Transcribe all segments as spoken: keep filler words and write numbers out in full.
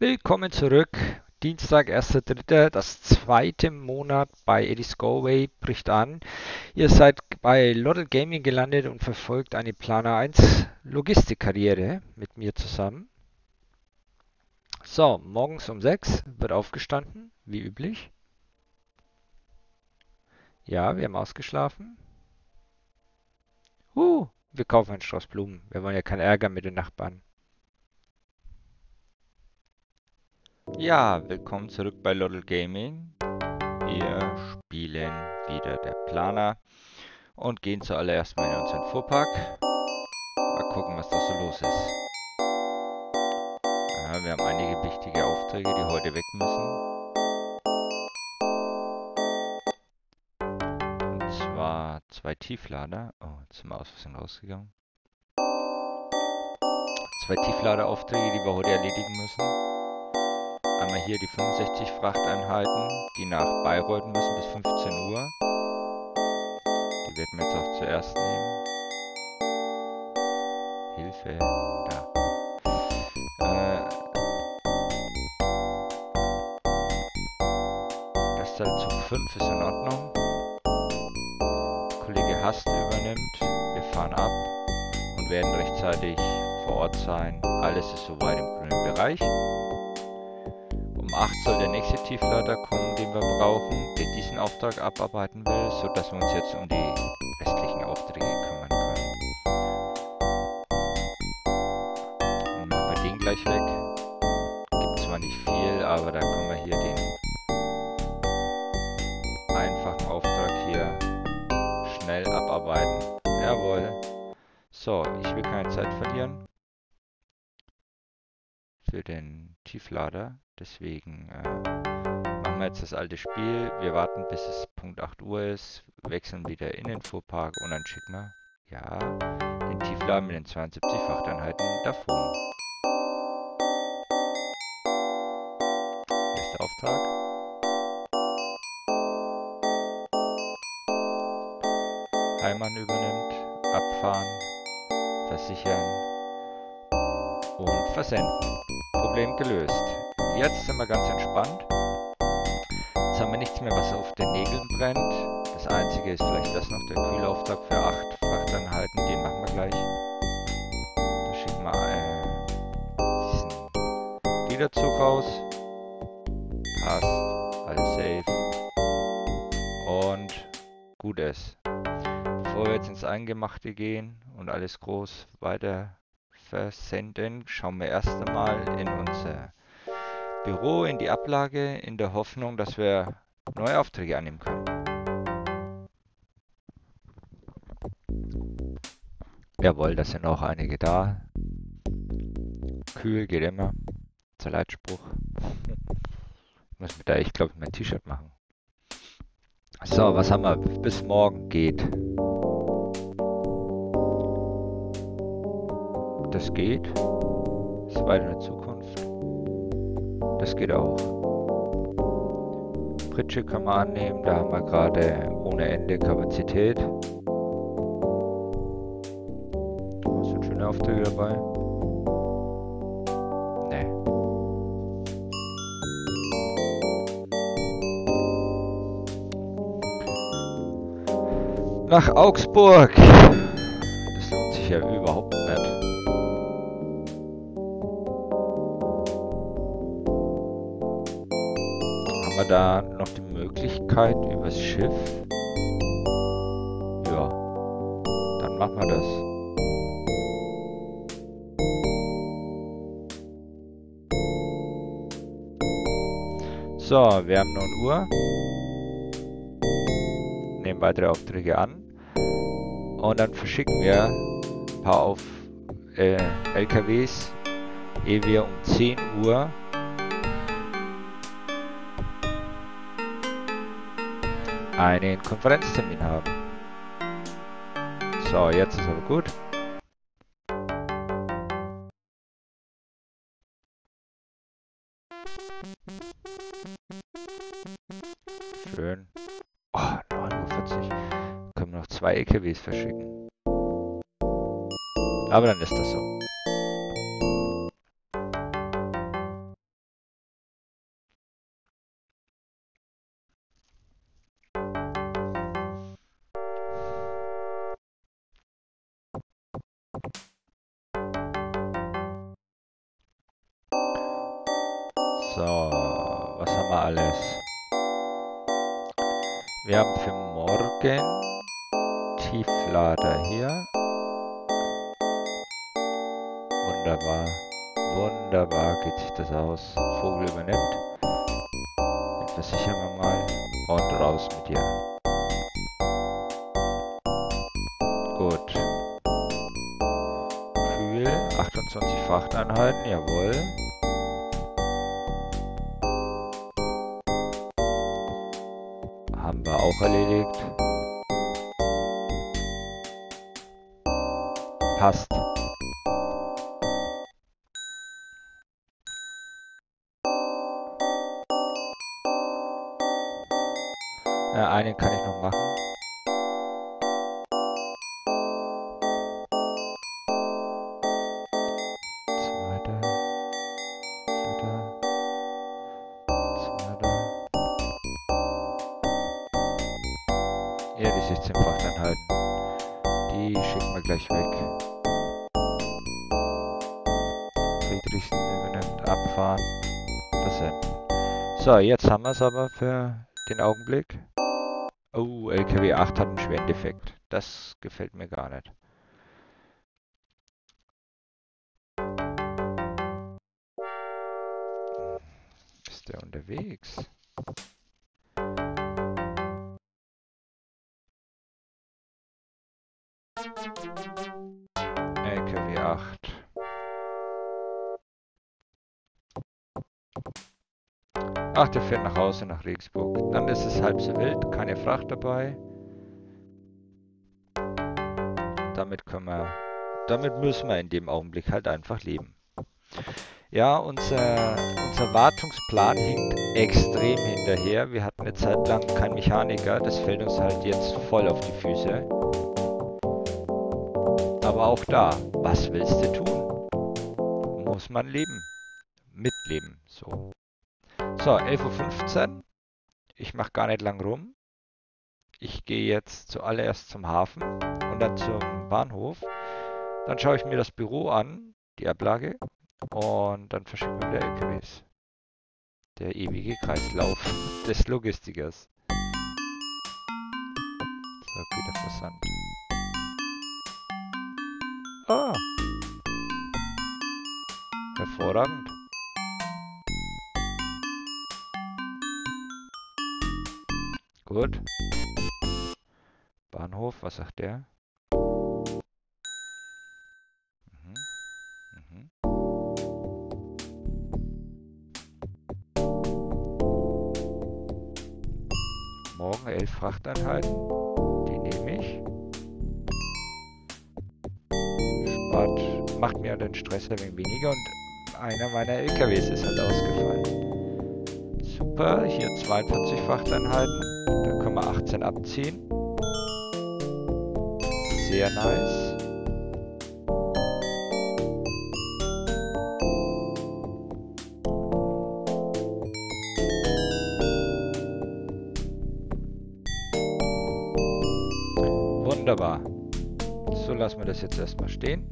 Willkommen zurück. Dienstag, erster dritter Das zweite Monat bei Eddie's Go Away bricht an. Ihr seid bei Loddel Gaming gelandet und verfolgt eine Planer eins Logistikkarriere mit mir zusammen. So, morgens um sechs wird aufgestanden, wie üblich. Ja, wir haben ausgeschlafen. Uh, wir kaufen einen Strauß Blumen. Wir wollen ja keinen Ärger mit den Nachbarn. Ja, willkommen zurück bei Loddel Gaming. Wir spielen wieder der Planer und gehen zuallererst mal in unseren Fuhrpark. Mal gucken, was da so los ist. Ja, wir haben einige wichtige Aufträge, die heute weg müssen. Und zwar zwei Tieflader. Oh, jetzt sind wir aus Versehen rausgegangen. Zwei Tiefladeraufträge, die wir heute erledigen müssen. Einmal hier die fünfundsechzig Frachteinheiten, die nach Bayreuth müssen bis fünfzehn Uhr. Die werden wir jetzt auch zuerst nehmen. Hilfe, da. Äh, das da zu fünf ist in Ordnung. Kollege Hast übernimmt. Wir fahren ab und werden rechtzeitig vor Ort sein. Alles ist soweit im grünen Bereich. Um acht soll der nächste Tieflader kommen, den wir brauchen, der diesen Auftrag abarbeiten will, sodass wir uns jetzt um die restlichen Aufträge kümmern können. Und machen wir den gleich weg. Gibt zwar nicht viel, aber da können wir hier den einfachen Auftrag hier schnell abarbeiten. Jawohl. So, ich will keine Zeit verlieren für den Tieflader. Deswegen äh, machen wir jetzt das alte Spiel. Wir warten, bis es Punkt acht Uhr ist, wechseln wieder in den Fuhrpark und dann schicken wir ja, den Tieflader mit den zweiundsiebzig Frachteinheiten davon. Hier ist der Auftrag. Heimann übernimmt, abfahren, versichern und versenden. Problem gelöst. Jetzt sind wir ganz entspannt. Jetzt haben wir nichts mehr, was auf den Nägeln brennt. Das einzige ist vielleicht das noch der Kühlauftrag für acht Frachteinheiten. Den machen wir gleich. Da schicken wir äh, diesen Gliederzug raus. Passt. Alles safe. Und gut ist. Bevor wir jetzt ins Eingemachte gehen und alles groß weiter versenden, schauen wir erst einmal in unser Büro, in die Ablage, in der Hoffnung, dass wir neue Aufträge annehmen können. Jawohl, da sind auch einige da. Kühl geht immer. Das ist der Leitspruch. Ich muss mir da, ich glaube, mein T-Shirt machen. So, was haben wir? Bis morgen geht. Das geht. Das ist weit in der Zukunft. Das geht auch. Pritsche kann man annehmen, da haben wir gerade ohne Ende Kapazität. Oh, sind schöne Aufträge dabei. Nee. Nach Augsburg. Das lohnt sich ja überhaupt nicht. Haben wir da noch die Möglichkeit übers Schiff? Ja, dann machen wir das. So, wir haben neun Uhr. Nehmen weitere Aufträge an. Und dann verschicken wir ein paar auf äh, L K Ws, ehe wir um zehn Uhr einen Konferenztermin haben. So, jetzt ist aber gut. Schön. Oh, neun Uhr vierzig. Können wir noch zwei L K Ws verschicken. Aber dann ist das so. So, was haben wir alles? Wir haben für morgen Tieflader hier. Wunderbar. Wunderbar geht sich das aus. Vogel übernimmt. Den versichern wir mal. Und raus mit dir. Gut. Kühl. achtundzwanzig Frachteinheiten. Jawohl. Haben wir auch erledigt. Passt. Ja, einen kann ich noch machen. Zweiter. Zweiter. Zweiter. Ja, die sechzehn Frachteinheiten. Die schicken wir gleich weg. Friedrichsen übernimmt, abfahren, versenden. So, jetzt haben wir es aber für den Augenblick. Oh, L K W acht hat einen schweren Defekt. Das gefällt mir gar nicht. Ist der unterwegs? L K W acht. Ach, der fährt nach Hause, nach Regensburg. Dann ist es halb so wild, keine Fracht dabei. Damit können wir, damit müssen wir in dem Augenblick halt einfach leben. Ja, unser, unser Wartungsplan hinkt extrem hinterher. Wir hatten eine Zeit lang keinen Mechaniker, das fällt uns halt jetzt voll auf die Füße. Aber auch da, was willst du tun? Muss man leben. Mitleben, so. So, elf Uhr fünfzehn. Ich mache gar nicht lang rum. Ich gehe jetzt zuallererst zum Hafen und dann zum Bahnhof. Dann schaue ich mir das Büro an, die Ablage, und dann verschicken wir wieder L K Ws. Der ewige Kreislauf des Logistikers. So, Güterversand. Ah! Hervorragend. Gut. Bahnhof, was sagt der? Mhm. Mhm. Morgen elf Frachteinheiten. Die nehme ich. Spart, macht mir den Stress ein wenig weniger und einer meiner L K Ws ist halt ausgefallen. Super, hier zweiundvierzig Frachteinheiten. Da können wir achtzehn abziehen. Sehr nice. Wunderbar. So lassen wir das jetzt erstmal stehen.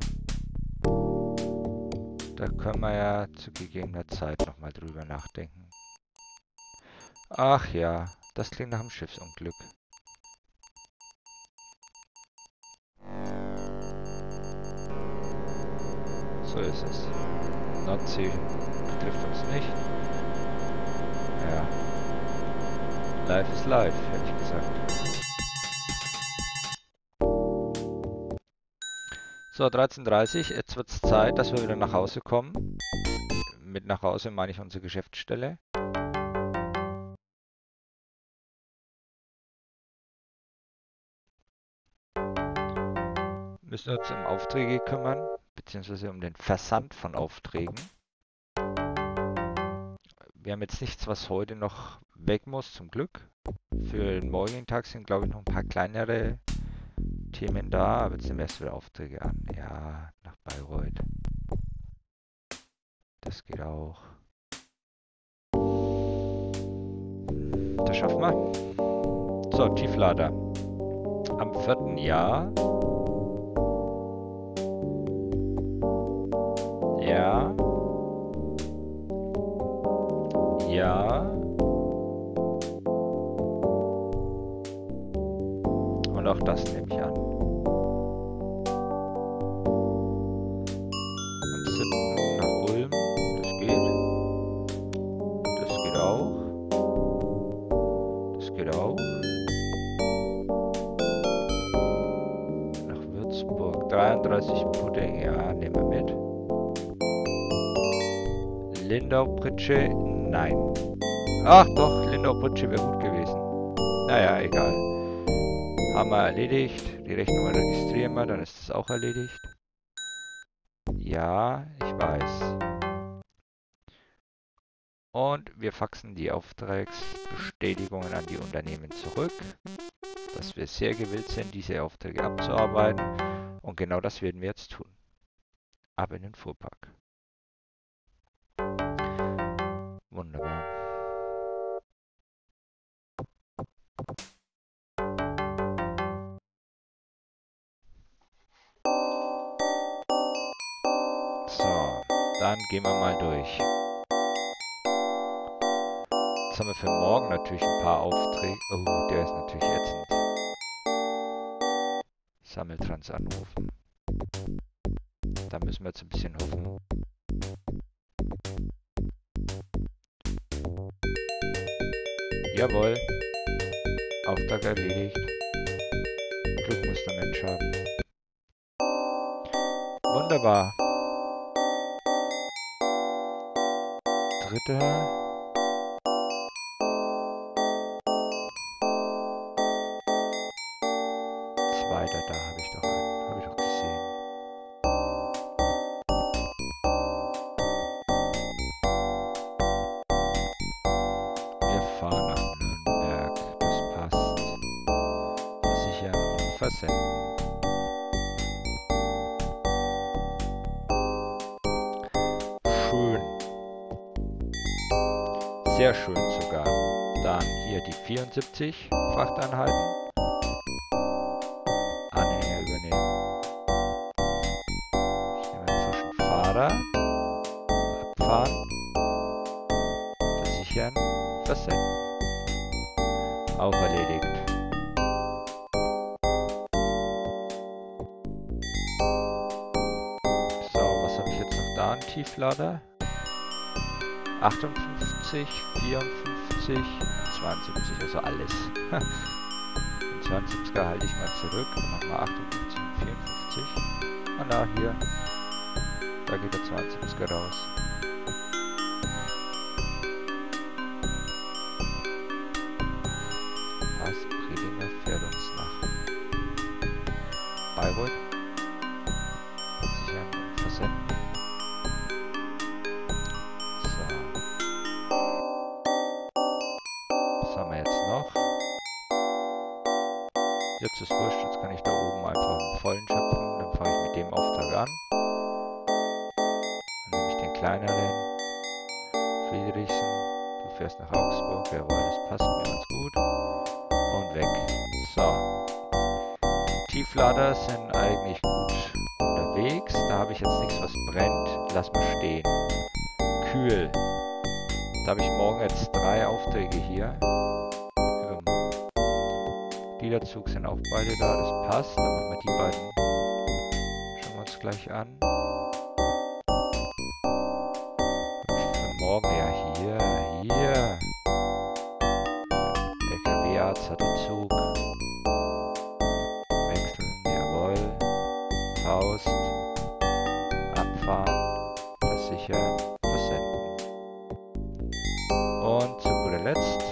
Da können wir ja zu gegebener Zeit nochmal drüber nachdenken. Ach ja, das klingt nach einem Schiffsunglück. So ist es. Nordsee trifft uns nicht. Ja. Life is life, hätte ich gesagt. So, dreizehn Uhr dreißig. Jetzt wird es Zeit, dass wir wieder nach Hause kommen. Mit nach Hause meine ich unsere Geschäftsstelle. Müssen uns um Aufträge kümmern, beziehungsweise um den Versand von Aufträgen. Wir haben jetzt nichts, was heute noch weg muss, zum Glück. Für den morgigen Tag sind, glaube ich, noch ein paar kleinere Themen da, aber jetzt nehmen wir erst wieder Aufträge an. Ja, nach Bayreuth. Das geht auch. Das schaffen wir. So, Tieflader. Am vierten Jahr. Ja. Ja. Und auch das nehme ich an. Am siebten nach Ulm. Das geht. Das geht auch. Das geht auch. Nach Würzburg. dreiunddreißig Pudding. Ja, nehmen wir mit. Lindau-Pritsche. Nein. Ach doch, Lindau-Pritsche wäre gut gewesen. Naja, egal. Haben wir erledigt. Die Rechnung registrieren wir, dann ist das auch erledigt. Ja, ich weiß. Und wir faxen die Auftragsbestätigungen an die Unternehmen zurück, dass wir sehr gewillt sind, diese Aufträge abzuarbeiten. Und genau das werden wir jetzt tun. Ab in den Fuhrpark. Wunderbar. So, dann gehen wir mal durch. Jetzt haben wir für morgen natürlich ein paar Aufträge. Oh, der ist natürlich ätzend. Sammeltrans anrufen. Da müssen wir jetzt ein bisschen hoffen. Jawohl. Auftrag erledigt. Glück muss der Mensch haben. Wunderbar. Dritter. Zweiter, da habe ich doch einen. Habe ich doch gesehen. Wir fahren nach Nürnberg. Das passt. Versichern und versenden. Schön. Sehr schön sogar. Dann hier die vierundsiebzig Frachteinheiten. Anhänger übernehmen. Ich nehme einen frischen Fahrer. Abfahren. Versichern. Versenden. Auch erledigt. So, was habe ich jetzt noch da? Ein Tieflader. achtundfünfzig, vierundfünfzig, zweiundsiebzig, also alles. Den zweiundsiebziger halte ich mal zurück. Dann machen wir achtundfünfzig und vierundfünfzig. Ah na, hier. Da geht der zweiundsiebziger raus. Was? Predinger fährt uns nach Bayreuth. Sichern und versenden. Jetzt ist wurscht, jetzt kann ich da oben einfach einen vollen schöpfen. Dann fange ich mit dem Auftrag an. Dann nehme ich den kleineren. Friedrichsen, du fährst nach Augsburg. Jawohl, das passt mir ganz gut. Und weg. So. Tieflader sind eigentlich gut unterwegs. Da habe ich jetzt nichts, was brennt. Lass mal stehen. Kühl. Da habe ich morgen jetzt drei Aufträge hier. Gliederzug sind auch beide da, das passt. Dann machen wir die beiden. Schauen wir uns gleich an. Für morgen, ja hier, hier. L K W-Arzt hat den Zug. Wechseln, jawohl. Faust. Abfahren. Versichern. Versenden. Und zu guter Letzt.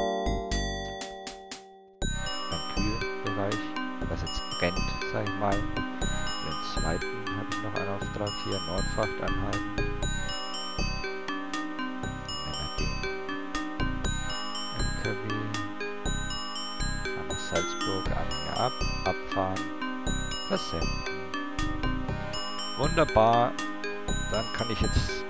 Was jetzt brennt, sag ich mal. Den zweiten habe ich noch einen Auftrag hier, Nordfrachteinheiten. Nehmen wir den L K W. Fahren nach Salzburg, Anhänger ab, abfahren, versenden. Wunderbar. Dann kann ich jetzt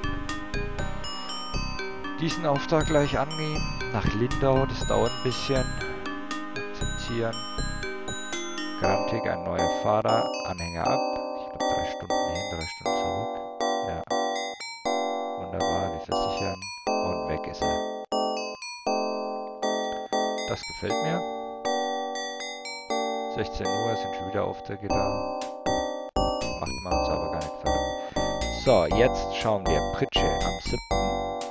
diesen Auftrag gleich angehen. Nach Lindau, das dauert ein bisschen. Akzeptieren. Grantig, ein neuer Fahrer, Anhänger ab. Ich glaube drei Stunden hin, drei Stunden zurück. Ja. Wunderbar, wir versichern und weg ist er. das gefällt mir. sechzehn Uhr sind schon wieder Aufträge da. Macht man uns aber gar nicht fertig. So, jetzt schauen wir. Pritsche am siebten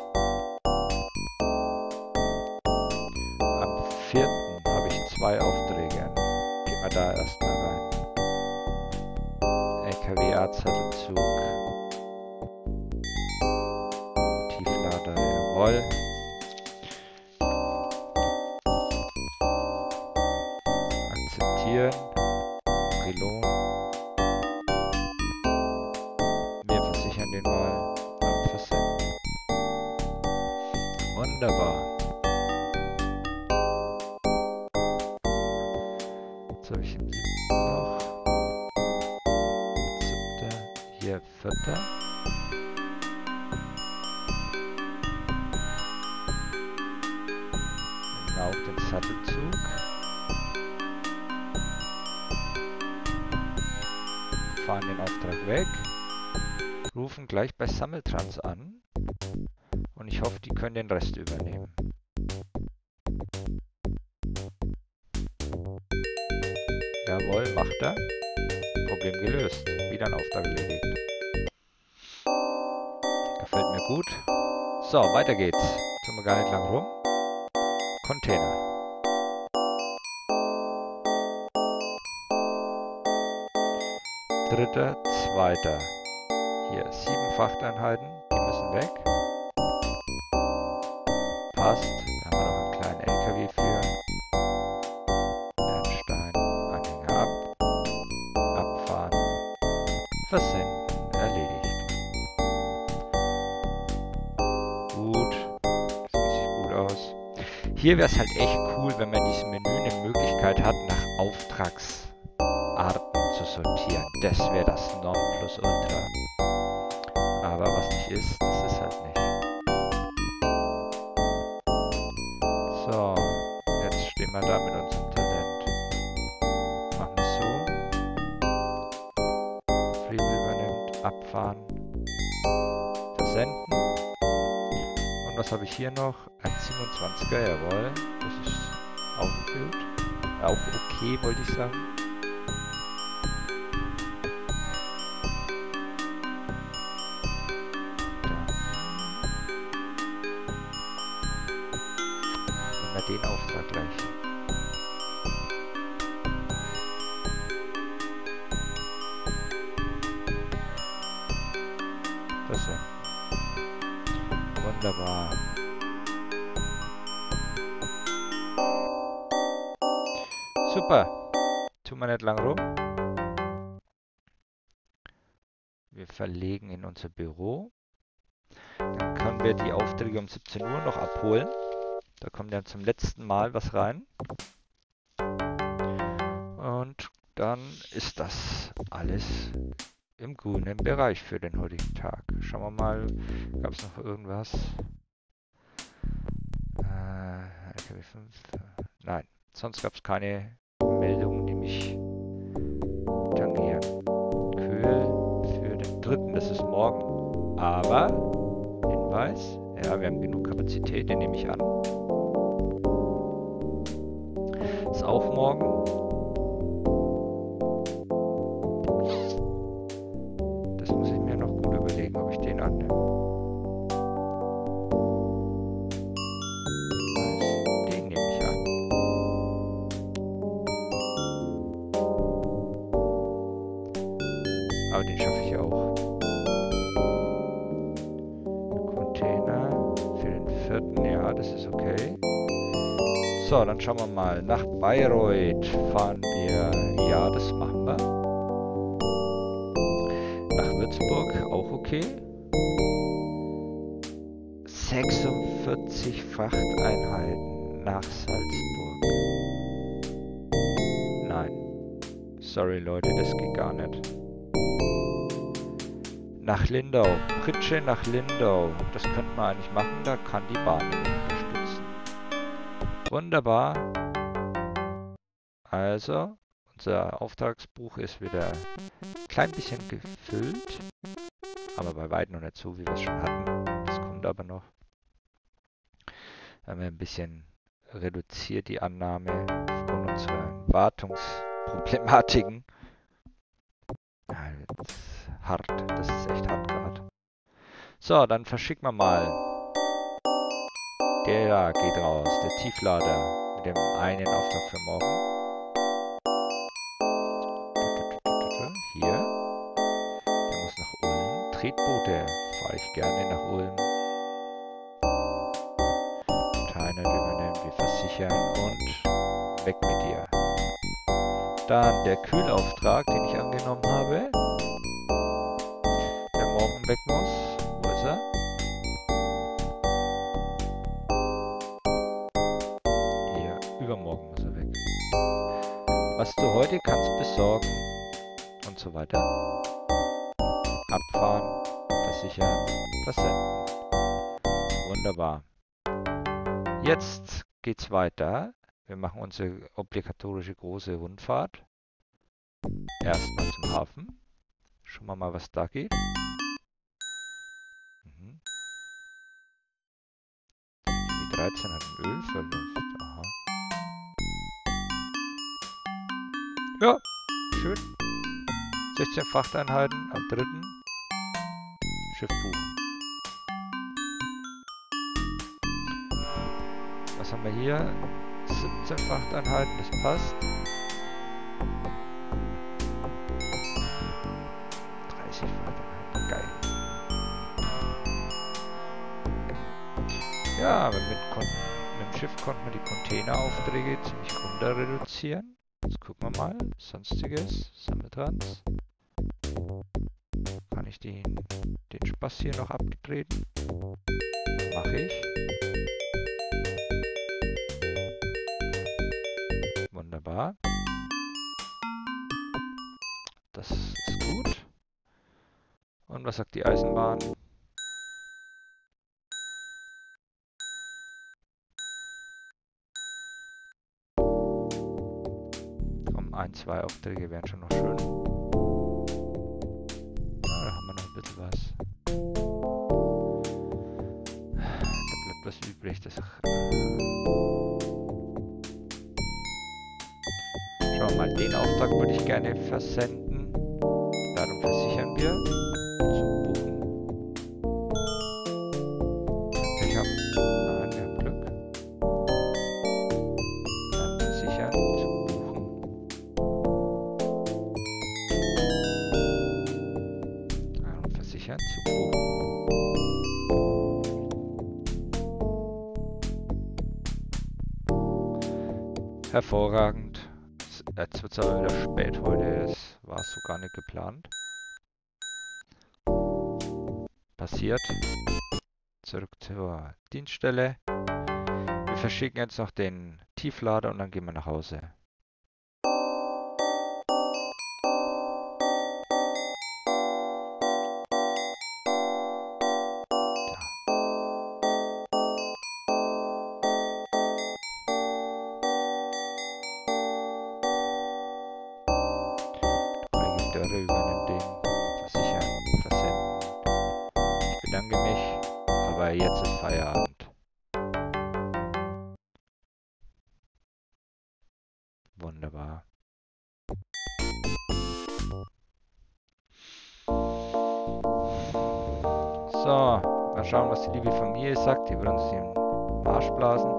Am vierten habe ich zwei Aufträge. Gehen wir da erstmal rein. L K W-Art-Sattelzug. Tieflader, jawohl. Akzeptieren. Prilon. Wir versichern den mal und versenden. Wunderbar. Jetzt habe ich den siebten noch. Siebter. Hier vierter. Auch den Sattelzug. Fahren den Auftrag weg. Rufen gleich bei Sammeltrans an. Und ich hoffe, die können den Rest übernehmen. Jawohl, macht er. Problem gelöst. Wieder ein Auftrag erledigt. Gefällt mir gut. So, weiter geht's. Tun wir gar nicht lang rum. Container. Dritter, zweiter. Hier, sieben Frachteinheiten, die müssen weg. Passt. Da haben wir noch einen kleinen L K W für. Bernstein, Anhänger ab. Abfahren. Versenden. Erledigt. Gut. Das sieht sich gut aus. Hier wäre es halt echt cool, wenn man in diesem Menü eine Möglichkeit hat, nach Auftragsarten zu sortieren. Das wäre das Nonplusultra. Aber was nicht ist, das ist halt nicht. So, jetzt stehen wir da mit unserem Talent. Machen wir so. Friedel übernimmt, abfahren, versenden. Und was habe ich hier noch? Ein siebenundzwanziger, jawohl. Das ist auch gut. Auch okay, wollte ich sagen. Dann nehmen wir den Auftrag gleich. Das ist ja wunderbar. Super. Tun wir nicht lang rum. Wir verlegen in unser Büro. Dann können wir die Aufträge um siebzehn Uhr noch abholen. Da kommt dann zum letzten Mal was rein. Und dann ist das alles im grünen Bereich für den heutigen Tag. Schauen wir mal, gab es noch irgendwas? Äh, L K W fünf. Nein, sonst gab es keine Meldungen, die mich tangieren. Kühl für den dritten, das ist morgen. Aber, Hinweis, ja, wir haben genug Kapazität, den nehme ich an. Ist auch morgen. Das muss ich mir noch gut überlegen, ob ich den annehme. Den nehme ich an. Aber den schaffe ich auch. Container für den vierten, ja, das ist okay. So, dann schauen wir mal. Nach Bayreuth fahren wir. Ja, das machen wir. Nach Würzburg auch okay. sechsundvierzig Frachteinheiten nach Salzburg. Nein. Sorry Leute, das geht gar nicht. Nach Lindau. Pritsche nach Lindau. Das könnte man eigentlich machen, da kann die Bahn unterstützen. Wunderbar. Also, unser Auftragsbuch ist wieder ein klein bisschen gefüllt. Aber bei weitem noch nicht so, wie wir es schon hatten. Das kommt aber noch. Da haben wir ein bisschen reduziere die Annahme aufgrund unserer Wartungsproblematiken. Ja, das ist hart, das ist echt hart gerade. So, dann verschicken wir mal. Der da geht raus, der Tieflader mit dem einen Auftrag für morgen. Hier. Der muss nach Ulm. Tretboote fahre ich gerne nach Ulm. Teilnehmer übernehmen, wir versichern und weg mit dir. Dann der Kühlauftrag, den ich angenommen habe. Der morgen weg muss. Wo ist er? Übermorgen muss er weg. Was du heute kannst besorgen und so weiter. Abfahren, versichern, versenden. Wunderbar. Jetzt geht's weiter. Wir machen unsere obligatorische große Rundfahrt. Erstmal zum Hafen. Schauen wir mal, was da geht. Mhm. Die dreizehn hat einen Ölverlust. Aha. Ja, schön. sechzehn Frachteinheiten am dritten Schiff buchen. Was haben wir hier? siebzehn Frachteinheiten, das passt. dreißig Frachteinheiten, geil. Ja, aber mit, mit dem Schiff konnten wir die Containeraufträge ziemlich runter reduzieren. Jetzt gucken wir mal. Sonstiges. Sammeltrans. Kann ich den, den Spaß hier noch abtreten? Mache ich. Wunderbar. Das ist gut. Und was sagt die Eisenbahn? Ein, zwei Aufträge wären schon noch schön. Ja, da haben wir noch ein bisschen was. Da bleibt was übrig. Das Schauen wir mal, den Auftrag würde ich gerne versenden. Darum versichern wir. Zu buchen. Ich habe... Nein, wir haben Glück. Dann versichern. Zu zu buchen. Hervorragend. Jetzt wird es aber wieder spät heute. Das war so gar nicht geplant. Passiert. Zurück zur Dienststelle. Wir verschicken jetzt noch den Tieflader und dann gehen wir nach Hause. Dörre übernimmt den, versichern, versenden. Ich bedanke mich, aber jetzt ist Feierabend. Wunderbar. So, mal schauen, was die liebe Familie sagt. Die wird uns den Arsch blasen.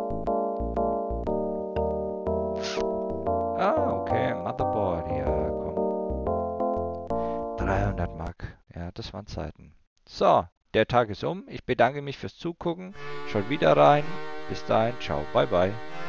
Ah, okay, Motherboard, ja, komm. dreihundert Mark. Ja, das waren Zeiten. So, der Tag ist um. Ich bedanke mich fürs Zugucken. Schaut wieder rein. Bis dahin, ciao, bye bye.